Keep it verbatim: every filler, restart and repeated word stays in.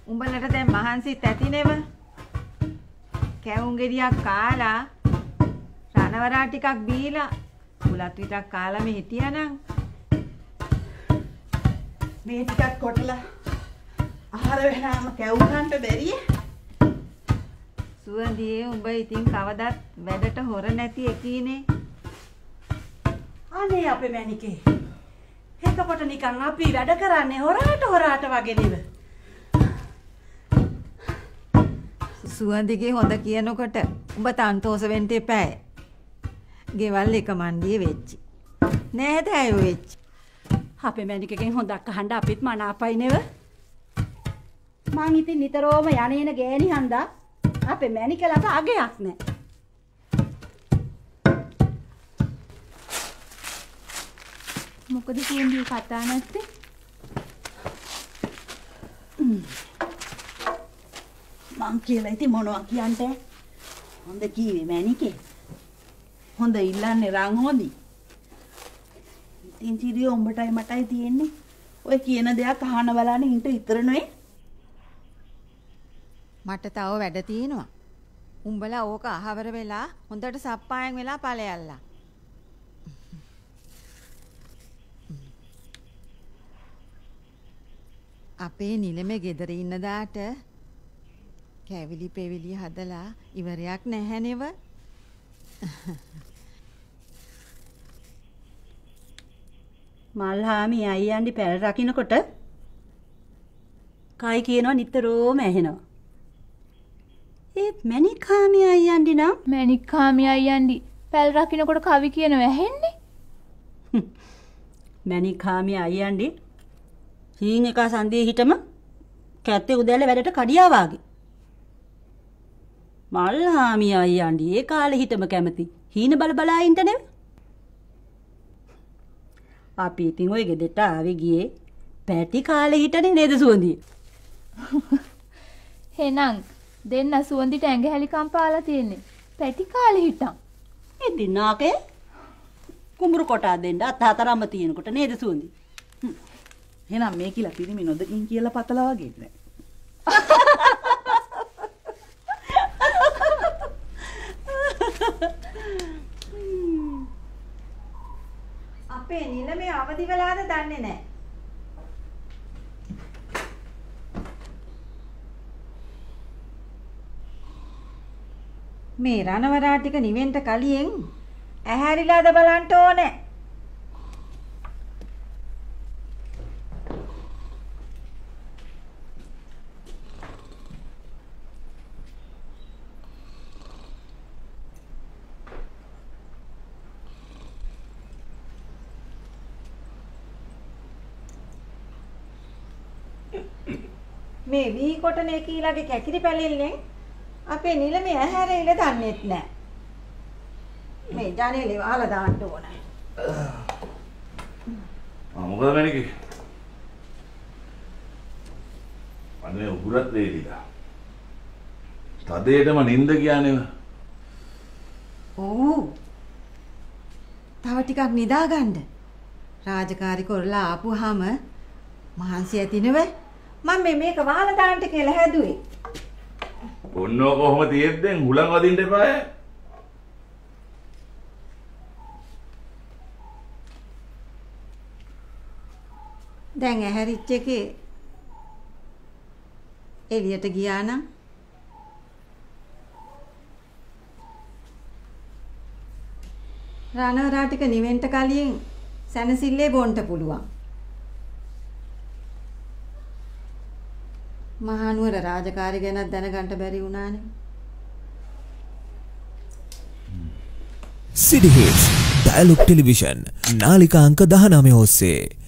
උඹලට දැන් මහන්සිත් ඇතිනේව. කැවුම් ගෙඩියක් කාලා රණවරා ටිකක් බීලා බුලත් විතරක් කාලා මේ හිටියානම් මේ ටිකක් කොටලා ආහාර වෙනාම කැවුම්හන්ට බැරියේ. සුවඳියේ උඹ ඉතින් කවදත් වැඩට හොර නැති එකීනේ. අනේ අපේ මැනිකේ. එතකොට නිකන් අපි වැඩ කරන්නේ හොරාට හොරාට වගේ නෙව. සුවඳිගේ හොඳ කියනකොට උඹ තන්තෝස වෙන්න එපායි. ගෙවල් එක මණ්ඩියේ වෙච්චි. නේද අයෝ වෙච්චි. අපේ මැනිකගෙන් හොඳක් අහන්න අපිත් මනාපයි නෙව. මං ඉතින් නිතරම යන්නේන ගෑණි හන්දා අපේ මැනිකලට අගයක් නැහැ. මොකද කියන්නේ කතා නැත්තේ? මං කියලා ඉතින් මොනවා කියන්ට? හොඳ කීවේ මැනිකේ. හොඳ ඉල්ලන්නේ රන් හොඳි. ඉතින් සිරිය උඹටයි මටයි තියෙන්නේ. ඔය කියන දෙයක් අහන බලන්න ඉන්න විතර නෙවෙයි. මට තව වැඩ තියෙනවා. උඹලා ඕක අහවර වෙලා හොඳට සප්පායන් වෙලා ඵලයල්ලා. අපේ නිලමේ ගෙදර ඉන්න දාට කැවිලි පෙවිලි හදලා ඉවරයක් නැහැ නෙව. මල්හාමි අයියන්ඩි පැල් රකින්නකොට කයි කියනවා නිතරම ඇහෙනවා. ඒත් මැනිකාමි අයියන්ඩි නම් මැනිකාමි අයියන්ඩි පැල් රකින්නකොට කවි කියනවා ඇහෙන්නේ. මැනිකාමි අයියන්ඩි හීන් එක සන්දියේ හිටම කැත්තේ උදැල්ල වැඩට කඩියා වාගේ. මල්හාමි අයියන්ඩි ඒ කාලේ හිටම කැමති හීන බල බලා ඉන්න නෙවෙයි. අපි ඉතින් ඔය ගෙදරට ආවේ ගියේ පැටි කාලේ හිටනේ නේද සුවඳිය? එහෙනම් දෙන්න සුවඳිට ඇඟහැලි කම්පාලා තියෙන්නේ. පැටි කාලේ හිටන්. ඉතින් නාකේ කුඹුරු කොටා දෙන්න අත හතරම තියෙනකොට නේද සුවඳි? එහෙනම් මේ කියලා පිරිමි නොදකින් කියලා පතලා වගේ නෑ. අපේ නිලමේ අවදි වෙලාද දන්නේ නැහැ. මේ රණවරා ටික නිවෙන්න කලින් ඇහැරිලාද බලන්න ඕනේ. මේ වී කොටනේ කීලාගේ කැකිරි පැලෙල්ලෙන් අපේ නිලමේ ඇහැරෙයිල දන්නෙත් නෑ. මේ ජනේලේ වහලා දාන්න ඕන. ආ මොකද මැනිකේ? අනේ උගුරත් වේලිලා. තදේටම නිින්ද කියන්නේ. ඔව්. තව ටිකක් නිදා ගන්න. රාජකාරි කරලා ආපුවාම මහන්සි ඇති නෙවෙයි. මම මේ මේක වහලා දාන්න කියලා හැදුවේ. ඔන්නෝ කොහොම තියෙද්දෙන් හුලං වදින්න එපාය. දැන් ඇහැරිච්ච එකේ එළියට ගියා නම් රණවරා ටික නිවෙන්න කලින් සැනසille බොන්න පුළුවන්. මහනුවර රාජකාරි ගැන දැනගන්න බැරි වුණානේ. City Hits Dialog Television නාලිකා අංක දහනවය ඔස්සේ